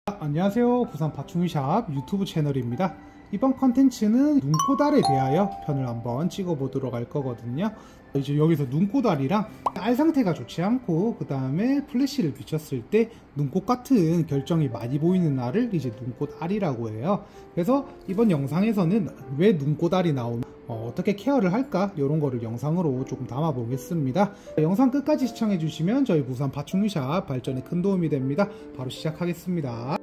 안녕하세요. 부산 파충류샵 유튜브 채널입니다. 이번 컨텐츠는 눈꼬달에 대하여 편을 한번 찍어보도록 할 거거든요. 이제 여기서 눈꼬달이랑 알 상태가 좋지 않고 그 다음에 플래시를 비쳤을 때 눈꽃 같은 결정이 많이 보이는 알을 이제 눈꼬달이라고 해요. 그래서 이번 영상에서는 왜 눈꼬달이 나오나 어떻게 케어를 할까 이런 거를 영상으로 조금 담아 보겠습니다. 영상 끝까지 시청해 주시면 저희 부산 파충류샵 발전에 큰 도움이 됩니다. 바로 시작하겠습니다.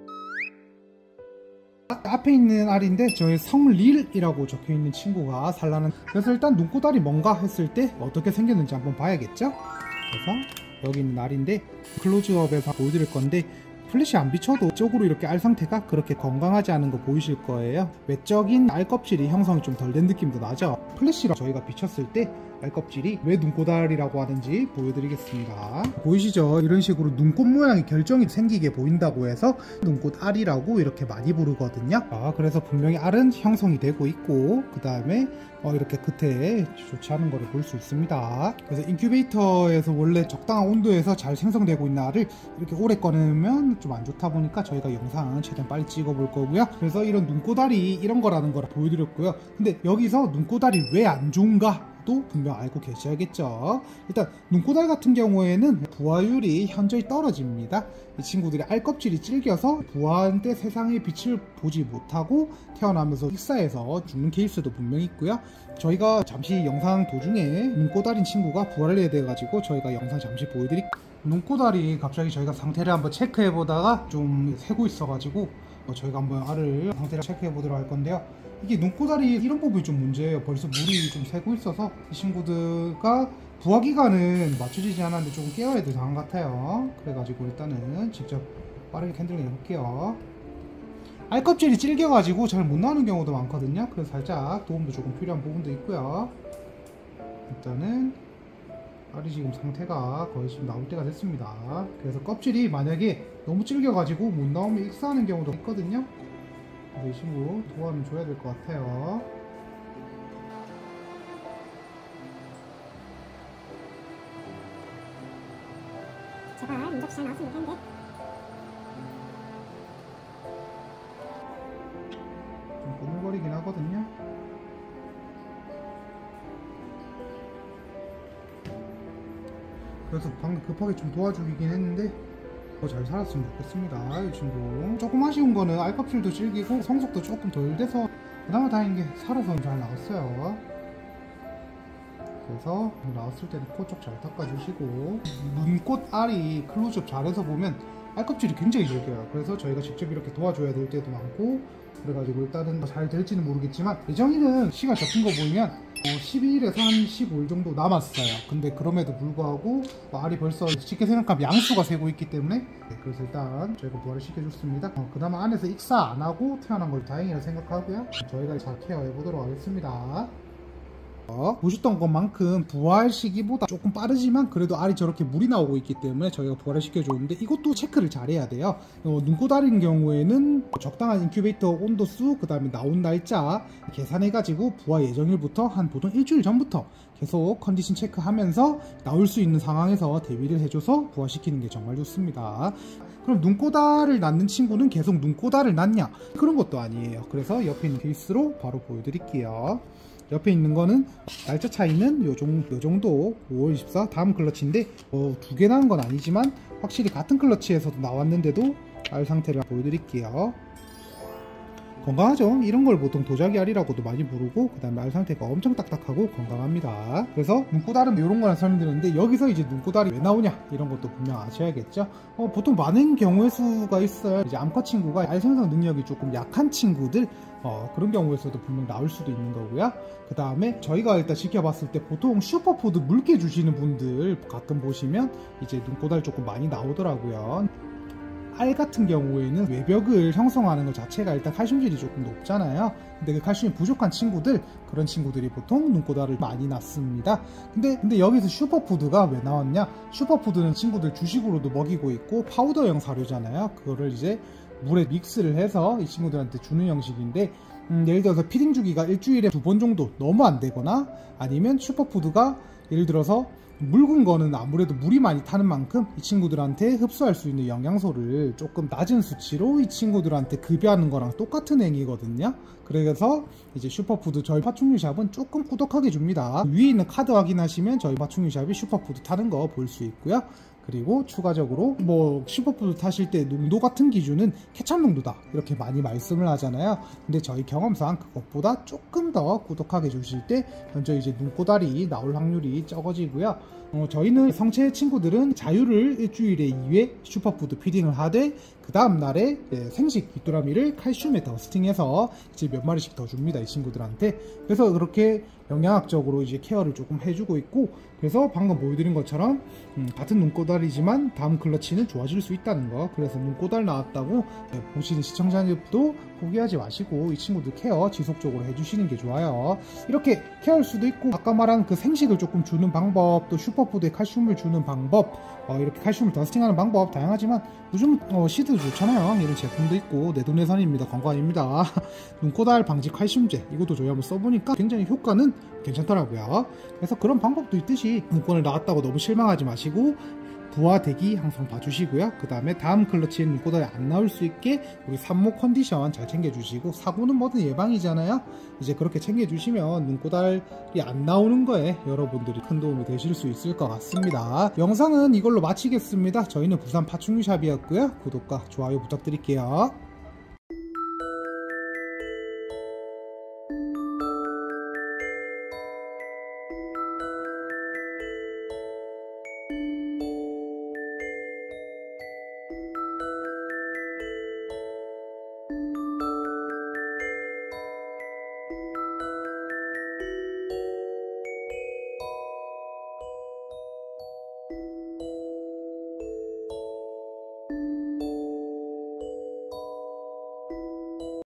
앞에 있는 알인데 저희 성릴이라고 적혀있는 친구가 산란한, 그래서 일단 눈꼬달이 뭔가 했을 때 어떻게 생겼는지 한번 봐야겠죠. 그래서 여기 있는 알인데 클로즈업에서 보여드릴 건데 플래시 안 비춰도 쪽으로 이렇게 알 상태가 그렇게 건강하지 않은 거 보이실 거예요. 외적인 알 껍질이 형성이 좀 덜 된 느낌도 나죠. 플래시로 저희가 비쳤을 때 알 껍질이 왜 눈꼬달이라고 하는지 보여드리겠습니다. 보이시죠? 이런 식으로 눈꽃 모양의 결정이 생기게 보인다고 해서 눈꽃알이라고 이렇게 많이 부르거든요. 그래서 분명히 알은 형성이 되고 있고 그 다음에 이렇게 끝에 좋지 않은 거를 볼 수 있습니다. 그래서 인큐베이터에서 원래 적당한 온도에서 잘 생성되고 있는 알을 이렇게 오래 꺼내면 좀 안 좋다 보니까 저희가 영상은 최대한 빨리 찍어 볼 거고요. 그래서 이런 눈꼬달이 이런 거라는 걸 보여드렸고요. 근데 여기서 눈꼬달이 왜 안 좋은가? 또 분명 알고 계셔야겠죠. 일단 눈꼬달 같은 경우에는 부화율이 현저히 떨어집니다. 이 친구들이 알껍질이 질겨서 부화한 때 세상의 빛을 보지 못하고 태어나면서 익사해서 죽는 케이스도 분명히 있고요. 저희가 잠시 영상 도중에 눈꼬달인 친구가 부화를 해야 돼가지고 저희가 영상 잠시 보여드릴게요. 눈꼬달이 갑자기 저희가 상태를 한번 체크해 보다가 좀 새고 있어가지고 저희가 한번 알을 상태를 체크해 보도록 할 건데요. 이게 눈꼬달이 이런 부분이 좀 문제예요. 벌써 물이 좀 새고 있어서 이 친구들과 부화 기간은 맞춰지지 않았는데 조금 깨워야 될 상황 같아요. 그래가지고 일단은 직접 빠르게 캔들링 해볼게요. 알껍질이 질겨가지고 잘 못 나오는 경우도 많거든요. 그래서 살짝 도움도 조금 필요한 부분도 있고요. 일단은 알이 지금 상태가 거의 지금 나올 때가 됐습니다. 그래서 껍질이 만약에 너무 질겨가지고 못 나오면 익사하는 경우도 있거든요. 이 친구 도와는 줘야 될 것 같아요. 제발 문접시 잘 나왔으면 좋겠는데. 좀 꼬물거리긴 하거든요. 그래서 방금 급하게 좀 도와주긴 했는데 더 잘 살았으면 좋겠습니다. 이 친구 조금 아쉬운 거는 알껍질도 질기고 성숙도 조금 덜 돼서 그나마 다행인 게 살아서 잘 나왔어요. 그래서 나왔을 때는 코 쪽 잘 닦아주시고, 눈꽃 알이 클로즈업 잘해서 보면 알껍질이 굉장히 질겨요. 그래서 저희가 직접 이렇게 도와줘야 될 때도 많고, 그래가지고 일단은 잘 될지는 모르겠지만 예정일은 시간 잡힌 거 보면 12일에서 한 15일 정도 남았어요. 근데 그럼에도 불구하고 알이 벌써 쉽게 생각하면 양수가 새고 있기 때문에 그래서 일단 저희가 부화를 시켜줬습니다. 그나마 안에서 익사 안 하고 태어난 걸 다행이라 생각하고요. 저희가 잘 케어해 보도록 하겠습니다. 보셨던 것만큼 부활 시기보다 조금 빠르지만 그래도 알이 저렇게 물이 나오고 있기 때문에 저희가 부활을 시켜줬는데 이것도 체크를 잘 해야 돼요. 눈꼬달인 경우에는 적당한 인큐베이터 온도수 그 다음에 나온 날짜 계산해 가지고 부화 예정일부터 한 보통 일주일 전부터 계속 컨디션 체크하면서 나올 수 있는 상황에서 대비를 해줘서 부화시키는 게 정말 좋습니다. 그럼 눈꼬달을 낳는 친구는 계속 눈꼬달을 낳냐? 그런 것도 아니에요. 그래서 옆에 있는 케이스로 바로 보여드릴게요. 옆에 있는 거는 날짜 차이는 요 정도 5월 24 다음 클러치인데 두 개 나온 건 아니지만 확실히 같은 클러치에서도 나왔는데도 알 상태를 보여드릴게요. 건강하죠? 이런 걸 보통 도자기 알이라고도 많이 부르고 그 다음에 알 상태가 엄청 딱딱하고 건강합니다. 그래서 눈꼬달은 이런 거나 설명드렸는데 여기서 이제 눈꼬달이 왜 나오냐 이런 것도 분명 아셔야겠죠. 보통 많은 경우의 수가 있어요. 이제 암컷 친구가 알 생성 능력이 조금 약한 친구들 그런 경우에서도 분명 나올 수도 있는 거고요. 그 다음에 저희가 일단 지켜봤을 때 보통 슈퍼푸드 묽게 주시는 분들 가끔 보시면 이제 눈꼬달 조금 많이 나오더라고요. 알 같은 경우에는 외벽을 형성하는 것 자체가 일단 칼슘질이 조금 높잖아요. 근데 그 칼슘이 부족한 친구들, 그런 친구들이 보통 눈꼬달을 많이 낳습니다. 근데 여기서 슈퍼푸드가 왜 나왔냐? 슈퍼푸드는 친구들 주식으로도 먹이고 있고 파우더형 사료잖아요. 그거를 이제 물에 믹스를 해서 이 친구들한테 주는 형식인데 예를 들어서 피딩 주기가 일주일에 2번 정도 너무 안 되거나 아니면 슈퍼푸드가 예를 들어서 묽은 거는 아무래도 물이 많이 타는 만큼 이 친구들한테 흡수할 수 있는 영양소를 조금 낮은 수치로 이 친구들한테 급여하는 거랑 똑같은 행위거든요. 그래서 이제 슈퍼푸드 저희 파충류샵은 조금 꾸덕하게 줍니다. 위에 있는 카드 확인하시면 저희 파충류샵이 슈퍼푸드 타는 거 볼 수 있고요. 그리고 추가적으로 뭐 슈퍼푸드 타실 때 농도 같은 기준은 케찹 농도다 이렇게 많이 말씀을 하잖아요. 근데 저희 경험상 그것보다 조금 더 꾸덕하게 주실 때 먼저 이제 눈꼬다리 나올 확률이 적어지고요. 저희는 성체 친구들은 자유를 일주일에 2회 슈퍼푸드 피딩을 하되 그 다음날에 생식 귀뚜라미를 칼슘에 더스팅해서 이제 몇 마리씩 더 줍니다, 이 친구들한테. 그래서 그렇게 영양학적으로 이제 케어를 조금 해주고 있고, 그래서 방금 보여드린 것처럼 같은 눈꼬다리지만 다음 클러치는 좋아질 수 있다는 거. 그래서 눈꼬달 나왔다고 보시는 시청자님도 포기하지 마시고 이 친구들 케어 지속적으로 해주시는 게 좋아요. 이렇게 케어할 수도 있고, 아까 말한 그 생식을 조금 주는 방법, 또 슈퍼푸드에 칼슘을 주는 방법, 이렇게 칼슘을 더스팅하는 방법 다양하지만 요즘 시드 좋잖아요. 이런 제품도 있고 내돈내산입니다. 광고 아닙니다. 눈꼬달 방지 칼슘제 이것도 저희 한번 써보니까 굉장히 효과는 괜찮더라고요. 그래서 그런 방법도 있듯이 눈꼬달 나왔다고 너무 실망하지 마시고 부화 대기 항상 봐주시고요. 그 다음에 다음 클러치에 눈꼬달이 안 나올 수 있게 우리 산모 컨디션 잘 챙겨주시고, 사고는 뭐든 예방이잖아요. 이제 그렇게 챙겨주시면 눈꼬달이 안 나오는 거에 여러분들이 큰 도움이 되실 수 있을 것 같습니다. 영상은 이걸로 마치겠습니다. 저희는 부산 파충류샵이었고요. 구독과 좋아요 부탁드릴게요.